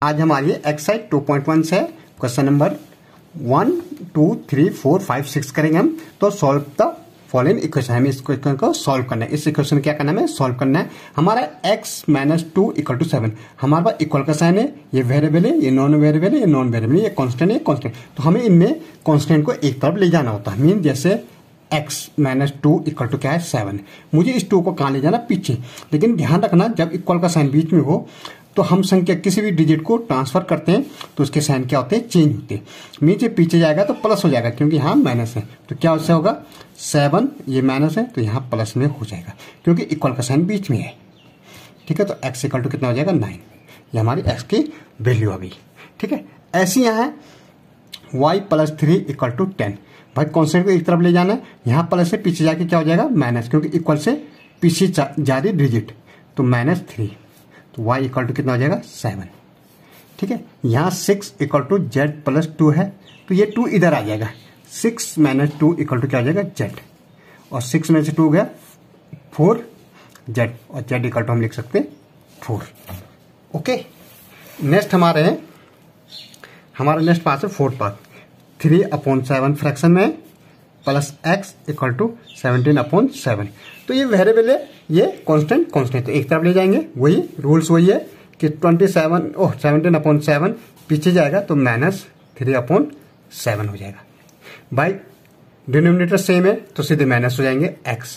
आज हमारी एक्सरसाइज 2.1 से क्वेश्चन नंबर 1, 2, 3, 4, 5, 6 करेंगे हम। तो सॉल्व द फॉलोइंग इक्वेशन, हमें इस इक्वेशन को सॉल्व करना है। इस इक्वेशन क्या करना है, सॉल्व करना है। हमारा x - 2 = 7, हमारे पास इक्वल का साइन है, ये वेरिएबल है, ये नॉन वेरिएबल है, ये नॉन वेरिएबल है, ये कांस्टेंट है, ये कांस्टेंट। तो हमें इनमें कांस्टेंट को एक तरफ ले जाना होता है। मीन जैसे x - 2 = क्या है, 7। मुझे इस 2 को कहाँ ले जाना, पीछे। लेकिन ध्यान रखना, जब इक्वल का साइन बीच में हो तो हम संख्या किसी भी डिजिट को ट्रांसफर करते हैं तो उसके साइन क्या होते हैं, चेंज होते हैं। नीचे पीछे जाएगा तो प्लस हो जाएगा, क्योंकि यहाँ माइनस है। तो क्या उससे होगा, 7 ये माइनस है तो यहाँ प्लस में हो जाएगा, क्योंकि इक्वल का साइन बीच में है। ठीक है, तो x = कितना हो जाएगा, 9। ये हमारी x की वैल्यू आ गई। ठीक है, ऐसी यहाँ है y + 3 = 10। भाई कॉन्स्टेंट को एक तरफ ले जाना है, यहाँ प्लस से पीछे जाके क्या हो जाएगा, माइनस, क्योंकि इक्वल से पीछे जा रही डिजिट। तो -3, तो y = कितना हो जाएगा, 7। ठीक है, यहाँ 6 = z + 2 है, तो ये 2 इधर आ जाएगा। 6 - 2 = क्या हो जाएगा, z, और 6 में से 2 गया 4 z, और z = हम लिख सकते हैं 4। ओके, नेक्स्ट हमारा नेक्स्ट पार्ट है 4th पार्ट। 3/7 फ्रैक्शन में प्लस x = 17/7। तो ये वेरिएबल है, ये कांस्टेंट तो एक तरफ ले जाएंगे। वही रूल्स वही है कि 17/7 पीछे जाएगा तो -3/7 हो जाएगा। भाई डिनोमिनेटर सेम है तो सीधे माइनस हो जाएंगे x।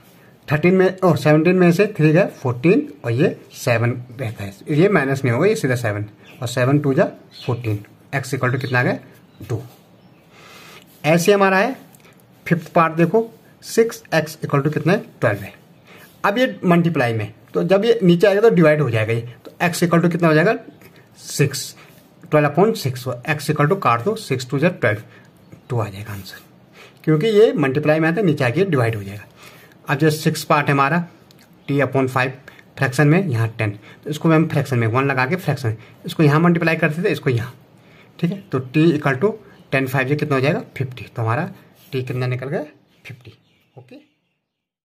17 में से 3 गया 14, और ये 7 रहता है, ये माइनस नहीं होगा, ये सीधा 7, और 7 2 जा 14। x = कितना आ गया, 2। ऐसे हमारा है 5th पार्ट। देखो 6x = कितना है, 12 है। अब ये मल्टीप्लाई में, तो जब ये नीचे आएगा तो डिवाइड हो जाएगा ये, तो x = कितना हो जाएगा, 6, 12/6। x = काट दो, 6 2 जा 12, 2 आ जाएगा आंसर, क्योंकि ये मल्टीप्लाई में आता है, नीचे आके डिवाइड हो जाएगा। अब जो 6 पार्ट है हमारा t/5 फ्रैक्शन में, यहाँ 10, तो इसको हम फ्रैक्शन में 1 लगा के फ्रैक्शन, इसको यहाँ मल्टीप्लाई करते थे, इसको यहाँ। ठीक है, तो t = 10 5 से कितना हो जाएगा, 50। तो हमारा t कितना निकल गया, 50। ओके।